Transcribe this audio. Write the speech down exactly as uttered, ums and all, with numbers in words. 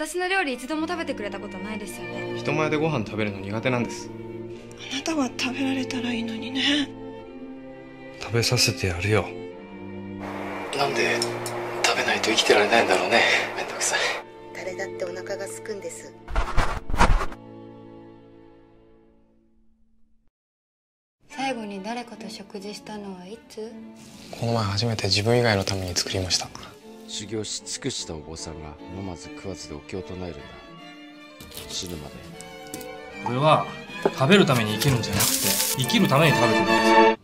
私の料理一度も食べてくれたことないですよね。 人前でご飯食べるの苦手なんです。 あなたは食べられたらいいのにね。 食べさせてやるよ。なんで食べないと生きてられないんだろうね。めんどくさい。 誰だってお腹が空くんです。 最後に誰かと食事したのはいつ？ この前初めて自分以外のために作りました。 修行し尽くしたお坊さんが飲まず食わずでお経を唱えるんだ。死ぬまで。 俺は食べるために生きるんじゃなくて、生きるために食べてるんですよ。